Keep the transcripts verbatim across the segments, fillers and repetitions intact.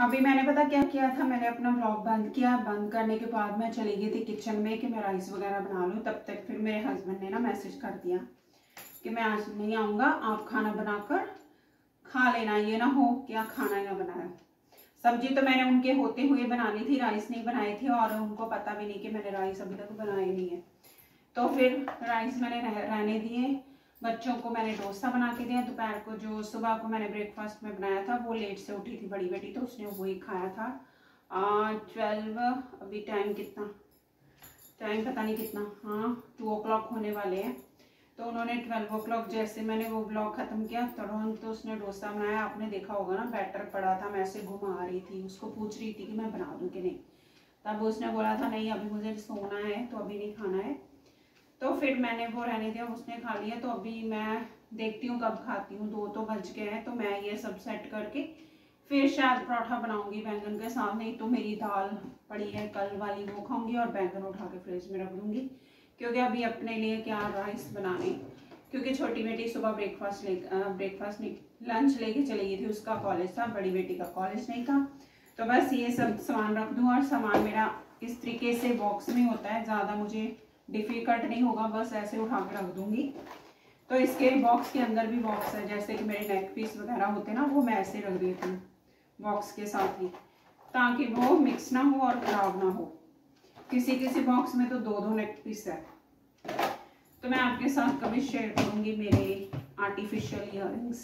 अभी मैंने पता क्या किया था, मैंने अपना व्लॉग बंद किया। बंद करने के बाद मैं चली गई थी किचन में कि मैं राइस वगैरह बना लूँ। तब तक फिर मेरे हस्बैंड ने ना मैसेज कर दिया कि मैं आज नहीं आऊँगा, आप खाना बनाकर खा लेना, ये ना हो कि आप खाना ही ना बनाया। सब्जी तो मैंने उनके होते हुए बनानी थी, राइस नहीं बनाए थे और उनको पता भी नहीं कि मैंने राइस अभी तक बनाए नहीं है। तो फिर राइस मैंने रहने दिए। बच्चों को मैंने डोसा बना के दिया। दोपहर को जो सुबह को मैंने ब्रेकफास्ट में बनाया था, वो लेट से उठी थी बड़ी बेटी, तो उसने वही खाया था। ट्वेल्व अभी टाइम कितना, टाइम पता नहीं कितना, हाँ टू ओ क्लॉक होने वाले हैं। तो उन्होंने ट्वेल्व ओ क्लॉक जैसे मैंने वो ब्लॉग ख़त्म किया तुरंत तो उसने डोसा बनाया। आपने देखा होगा ना, बैटर पड़ा था, मैं ऐसे घुमा रही थी, उसको पूछ रही थी कि मैं बना दूँ कि नहीं। तब उसने बोला था नहीं अभी मुझे सोना है तो अभी नहीं खाना है। तो फिर मैंने वो रहने दिया, उसने खा लिया। तो अभी मैं देखती हूँ कब खाती हूँ, दो तो बज गए हैं। तो मैं ये सब सेट करके फिर शायद पराठा बनाऊंगी बैंगन के साथ, नहीं तो मेरी दाल पड़ी है कल वाली वो खाऊंगी और बैंगन उठा के फ्रिज में रख दूंगी। क्योंकि अभी अपने लिए क्या राइस बनाने, क्योंकि छोटी बेटी सुबह ब्रेकफास्ट ले ब्रेकफास्ट नहीं लंच लेके चली गई थी, उसका कॉलेज था, बड़ी बेटी का कॉलेज नहीं था। तो बस ये सब सामान रख दूँ और सामान मेरा इस तरीके से बॉक्स में होता है, ज़्यादा मुझे डिफिकल्ट नहीं होगा, बस ऐसे उठा के रख दूंगी। तो इसके बॉक्स के अंदर भी बॉक्स है, जैसे कि मेरे नेक पीस वगैरह होते हैं ना, वो मैं ऐसे रख देती हूँ बॉक्स के साथ ही, ताकि वो मिक्स ना हो और खराब ना हो। किसी किसी बॉक्स में तो दो दो नेक पीस है। तो मैं आपके साथ कभी शेयर करूंगी मेरे आर्टिफिशियल इयररिंग्स।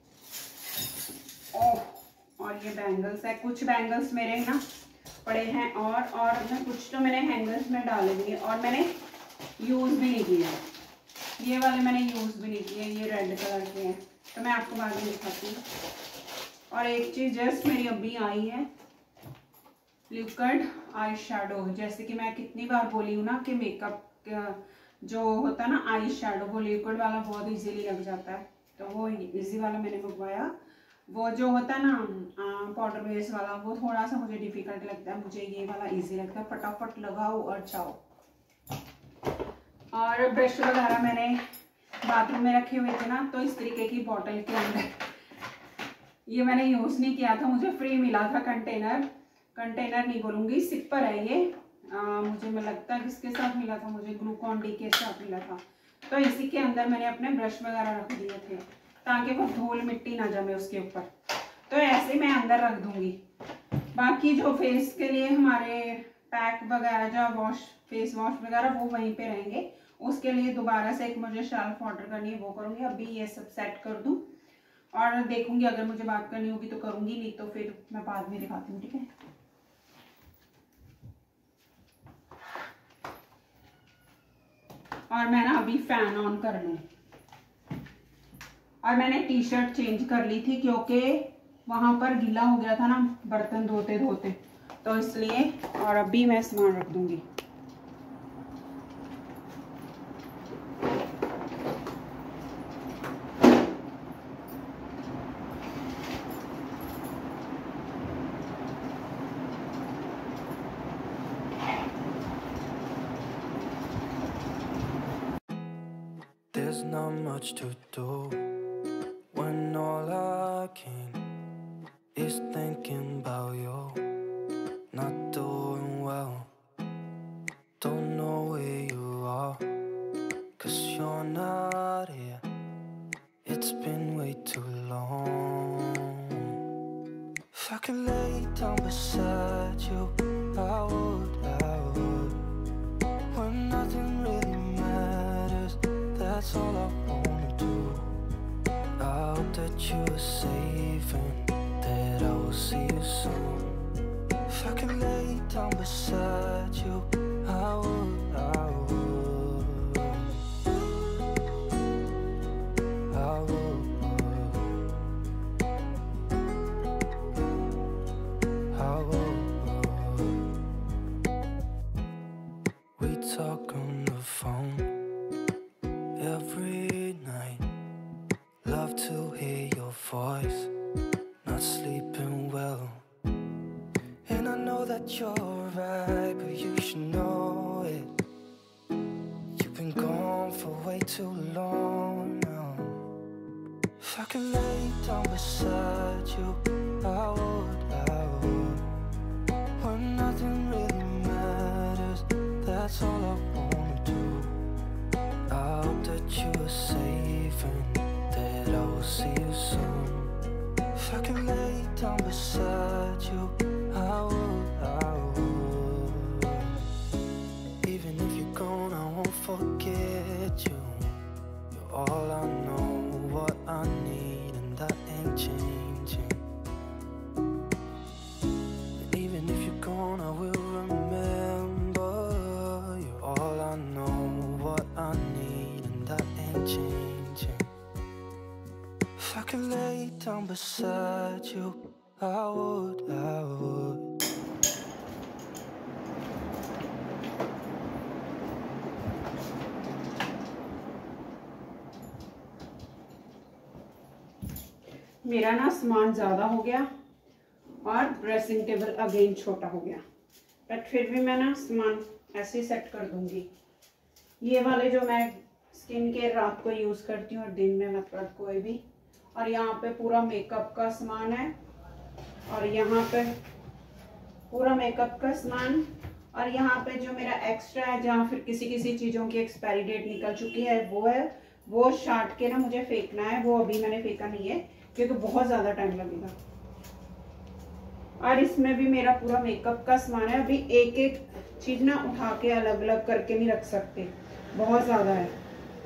ओह, और ये बैंगल्स है, कुछ बैंगल्स मेरे ना पड़े हैं और और मैं कुछ तो मैंने हैंगर्स में डाले भी हैं और मैंने यूज़ भी नहीं किया। ये वाले मैंने यूज़ भी नहीं किए, ये रेड कलर के हैं, तो मैं आपको बाद में दिखाती हूँ। और एक चीज़ जस्ट मेरी अभी आई है, लिक्विड आई शेडो। जैसे कि मैं कितनी बार बोली हूँ ना कि मेकअप जो होता है ना आई शेडो, वो लिक्विड वाला बहुत इजीली लग जाता है। तो वो इजी वाला मैंने मंगवाया। वो जो होता है ना पाउडर बेस वाला, वो थोड़ा सा मुझे डिफिकल्ट लगता है, मुझे ये वाला इजी लगता है, फटाफट लगाओ और जाओ। और ब्रश वगैरह मैंने बाथरूम में रखे हुए थे ना, तो इस तरीके की बॉटल के अंदर, ये मैंने यूज़ नहीं किया था, मुझे फ्री मिला था कंटेनर, कंटेनर नहीं बोलूँगी, सिपर है ये। आ, मुझे मैं लगता है किसके साथ मिला था, मुझे ग्लूकॉन डी के साथ मिला था। तो इसी के अंदर मैंने अपने ब्रश वगैरह रख दिए थे ताकि वो धूल मिट्टी ना जमे उसके ऊपर। तो ऐसे मैं अंदर रख दूंगी। बाकी जो फेस के लिए हमारे पैक वगैरह जो वॉश फेस वॉश वगैरह वो वहीं पे रहेंगे। उसके लिए दोबारा से एक मुझे शेल्फ ऑर्डर करनी है, वो करूँगी। अभी ये सब सेट कर दूँ और देखूंगी, अगर मुझे बात करनी होगी तो करूँगी, नहीं तो फिर मैं बाद में दिखाती हूँ, ठीक है। और मैं ना अभी फैन ऑन कर लूँ। और मैंने टी शर्ट चेंज कर ली थी क्योंकि वहाँ पर गीला हो गया था ना बर्तन धोते धोते, तो इसलिए। और अभी मैं सामान रख दूँगी। There's not much to do when all I can is thinking about you. Not doing well, don't know where you are, 'cause you're not here. It's been way too long. If I could lay down beside you, I would, I would. When nothing really matters, that's all I wanna do. I hope that you are safe and that I will see you soon. If I could lay down beside you, I would, I would, I would, I would. We talk on the phone every night. Love to hear your voice. Not sleeping well, and I know that you're right, but you should know it. You've been gone for way too long now. If I could lay down beside you, I would, I would. all I wanna do. I hope that you are safe and that I will see you soon. If I could lay down beside you, I would, I would. Even if you're gone, I won't forget you. You're all I know, what I need, and that ain't changing. And even if you're gone, I will remember. You're all I know, what I need, and that ain't changing. If I could lay down beside you, I would, I would. मेरा ना सामान ज़्यादा हो गया और dressing table again छोटा हो गया, बट फिर भी मैं ना सामान ऐसे सेट कर दूंगी। ये वाले जो मैं स्किन केयर रात को यूज़ करती हूँ और दिन में मतलब कोई भी। और यहाँ पे पूरा मेकअप का सामान है और यहाँ पे पूरा मेकअप का सामान और यहाँ पे जो मेरा एक्स्ट्रा है जहाँ फिर किसी किसी चीज़ों की एक्सपायरी डेट निकल चुकी है वो है, वो छांट के ना मुझे फेंकना है। वो अभी मैंने फेंका नहीं है क्योंकि बहुत ज़्यादा टाइम लगेगा। और इसमें भी मेरा पूरा मेकअप का सामान है। अभी एक एक चीज़ ना उठा के अलग अलग करके नहीं रख सकते, बहुत ज़्यादा है,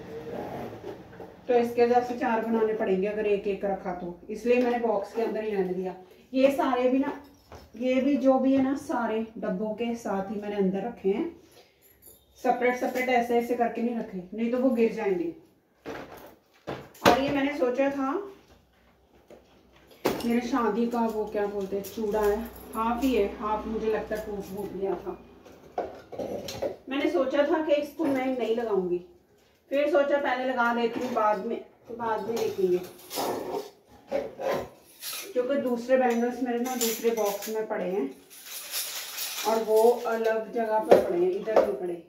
तो इसके वजह से चार बनाने पड़ेंगे अगर एक एक रखा तो, इसलिए मैंने बॉक्स के अंदर ही रहने दिया। ये सारे भी ना, ये भी जो भी है ना सारे डब्बों के साथ ही मैंने अंदर रखे हैं, सेपरेट सेपरेट ऐसे ऐसे करके नहीं रखे, नहीं तो वो गिर जाएंगे। और ये मैंने सोचा था मेरे शादी का वो क्या बोलते हैं चूड़ा है, हाफ ही है, हाफ मुझे लगता है टूट फूट गया था। मैंने सोचा था कि इसको मैं नहीं लगाऊंगी, फिर सोचा पहले लगा देती हूँ, बाद में बाद में देखेंगे, क्योंकि दूसरे बैंगल्स मेरे ना दूसरे बॉक्स में पड़े हैं और वो अलग जगह पर पड़े हैं, इधर नहीं पड़े।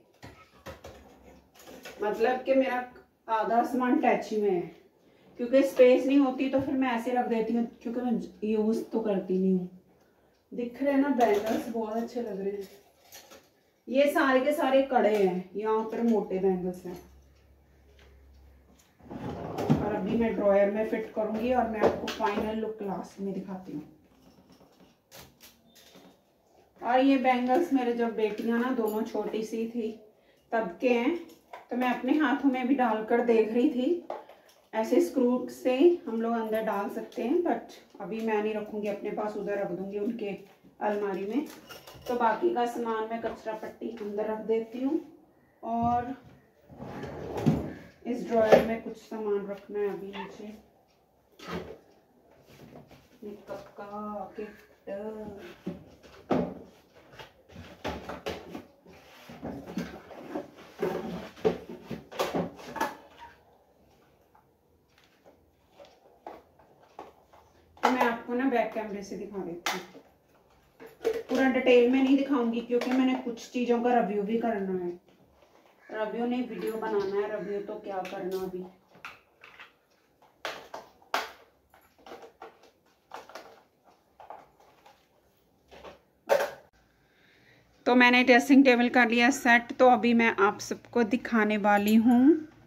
मतलब कि मेरा आधा सामान टैची में है, क्योंकि स्पेस नहीं होती तो फिर मैं ऐसे रख देती हूँ, क्योंकि मैं यूज़ तो करती नहीं हूँ। दिख रहे हैं ना बैंगल्स, बहुत अच्छे लग रहे हैं। ये सारे के सारे कड़े हैं, यहाँ पर मोटे बैंगल्स हैं। और अभी मैं ड्रॉयर में फिट करूंगी और मैं आपको फाइनल लुक लास्ट में दिखाती हूँ। और ये बैंगल्स मेरे जब बेटियां ना दोनों छोटी सी थी तब के हैं, तो मैं अपने हाथों में भी डालकर देख रही थी। ऐसे स्क्रू से हम लोग अंदर डाल सकते हैं, बट अभी मैं नहीं रखूंगी अपने पास, उधर रख दूंगी उनके अलमारी में। तो बाकी का सामान मैं कचरा पट्टी अंदर रख देती हूँ और इस ड्रॉयर में कुछ सामान रखना है अभी नीचे, मेकअप का किट। मैं आपको ना बैक कैमरे से दिखा देती हूँ, पूरा डिटेल में नहीं दिखाऊंगी क्योंकि मैंने कुछ चीज़ों का रिव्यू भी करना है। रिव्यू नहीं, वीडियो बनाना है। रिव्यू तो क्या करना अभी। तो मैंने ड्रेसिंग टेबल कर लिया सेट, तो अभी मैं आप सबको दिखाने वाली हूँ।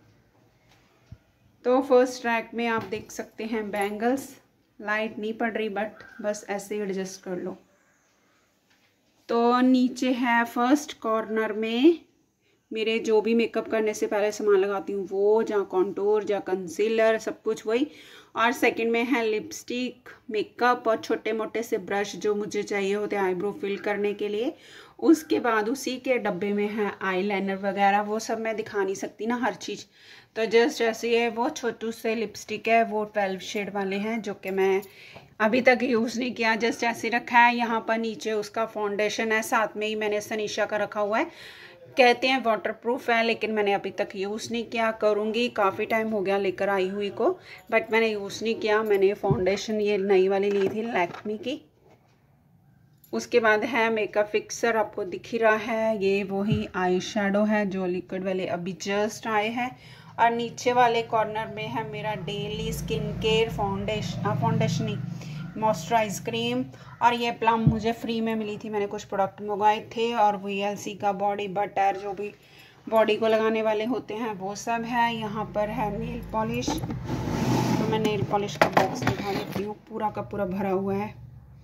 तो फर्स्ट रैक में आप देख सकते हैं बैंगल्स, लाइट नहीं पड़ रही बट बस ऐसे ही एडजस्ट कर लो। तो नीचे है फर्स्ट कॉर्नर में मेरे जो भी मेकअप करने से पहले सामान लगाती हूँ वो, जहाँ कॉन्टूर जहाँ कंसीलर सब कुछ वही। और सेकंड में है लिपस्टिक, मेकअप और छोटे मोटे से ब्रश जो मुझे चाहिए होते हैं आईब्रो फिल करने के लिए। उसके बाद उसी के डब्बे में है आईलाइनर वगैरह, वो सब मैं दिखा नहीं सकती ना हर चीज़। तो जस्ट ऐसे है, वो छोटू से लिपस्टिक है, वो ट्वेल्व शेड वाले हैं जो कि मैं अभी तक यूज़ नहीं किया, जस्ट ऐसे रखा है। यहाँ पर नीचे उसका फाउंडेशन है, साथ में ही मैंने सनीशा का रखा हुआ है, कहते हैं वाटरप्रूफ है, लेकिन मैंने अभी तक यूज़ नहीं किया। करूँगी, काफ़ी टाइम हो गया लेकर आई हुई को, बट मैंने यूज़ नहीं किया। मैंने फाउंडेशन ये नई वाली ली थी लैक्मे की। उसके बाद है मेकअप फिक्सर, आपको दिख ही रहा है, ये वही आई शेडो है जो लिक्विड वाले अभी जस्ट आए हैं। और नीचे वाले कॉर्नर में है मेरा daily skin care foundation, foundation नहीं मॉइस्चराइज क्रीम। और ये प्लम मुझे फ्री में मिली थी, मैंने कुछ प्रोडक्ट मंगवाए थे। और वी एल सी का बॉडी बटर, जो भी बॉडी को लगाने वाले होते हैं वो सब है। यहाँ पर है नेल पॉलिश, तो मैं नेल पॉलिश का बॉक्स दिखा देती हूँ, पूरा का पूरा भरा हुआ है।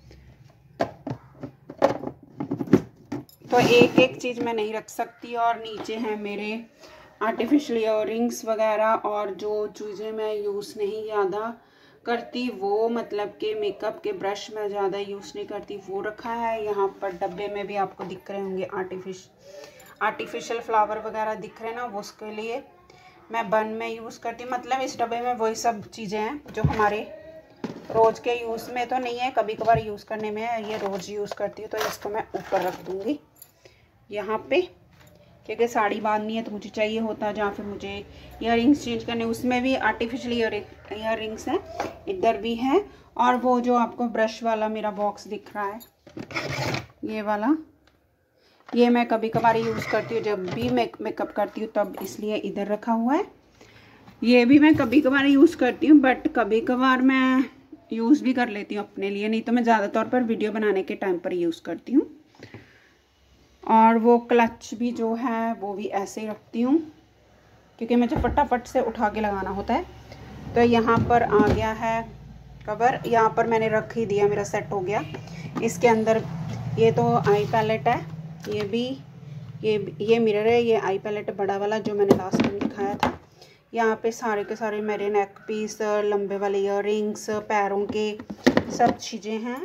तो एक एक चीज़ मैं नहीं रख सकती। और नीचे हैं मेरे आर्टिफिशियल ईयररिंग्स वगैरह, और जो चीज़ें मैं यूज़ नहीं ज़्यादा करती वो, मतलब कि मेकअप के ब्रश मैं ज़्यादा यूज़ नहीं करती, वो रखा है। यहाँ पर डब्बे में भी आपको दिख रहे होंगे आर्टिफिश आर्टिफिशियल फ्लावर वगैरह दिख रहे हैं ना, वो उसके लिए मैं बन में यूज़ करती हूँ। मतलब इस डब्बे में वही सब चीज़ें हैं जो हमारे रोज़ के यूज़ में तो नहीं है, कभी कभार यूज़ करने में है, ये रोज़ यूज़ करती हूँ। तो इसको मैं ऊपर रख दूँगी यहाँ पे, क्योंकि साड़ी बांधनी है तो मुझे चाहिए होता, जहाँ फिर मुझे ईयररिंग्स चेंज करने, उसमें भी आर्टिफिशियल ईयररिंग्स हैं, इधर भी है। और वो जो आपको ब्रश वाला मेरा बॉक्स दिख रहा है, ये वाला, ये मैं कभी कभार यूज़ करती हूँ, जब भी मैं मेकअप करती हूँ तब, इसलिए इधर रखा हुआ है। ये भी मैं कभी कभार यूज़ करती हूँ, बट कभी कभार मैं यूज़ भी कर लेती हूँ अपने लिए, नहीं तो मैं ज़्यादातर पर वीडियो बनाने के टाइम पर यूज़ करती हूँ। और वो क्लच भी जो है वो भी ऐसे ही रखती हूँ, क्योंकि मुझे फटाफट से उठा के लगाना होता है। तो यहाँ पर आ गया है कवर, यहाँ पर मैंने रख ही दिया, मेरा सेट हो गया। इसके अंदर ये तो आई पैलेट है, ये भी, ये ये मिरर है, ये आई पैलेट बड़ा वाला जो मैंने लास्ट टाइम दिखाया था। यहाँ पे सारे के सारे मेरे नेक पीस, लंबे वाले ईयररिंग्स, पैरों के सब चीज़ें हैं।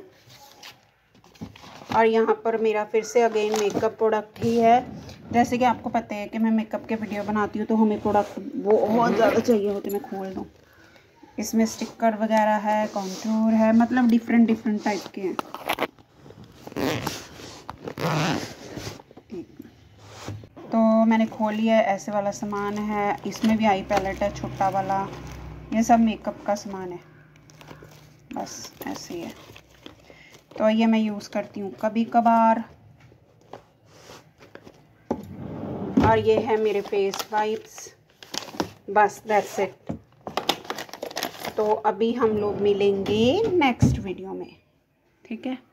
और यहाँ पर मेरा फिर से अगेन मेकअप प्रोडक्ट ही है। जैसे कि आपको पता है कि मैं मेकअप के वीडियो बनाती हूँ तो हमें प्रोडक्ट वो बहुत ज़्यादा चाहिए होते। मैं खोल दूँ, इसमें स्टिकर वगैरह है, कॉन्टूर है, मतलब डिफरेंट डिफरेंट टाइप के हैं। तो मैंने खोल लिया है, ऐसे वाला सामान है, इसमें भी आई पैलेट है छोटा वाला, ये सब मेकअप का सामान है, बस ऐसे ही है। तो ये मैं यूज़ करती हूँ कभी कभार। और ये है मेरे फेस वाइप्स, बस दैट्स इट। तो अभी हम लोग मिलेंगे नेक्स्ट वीडियो में, ठीक है।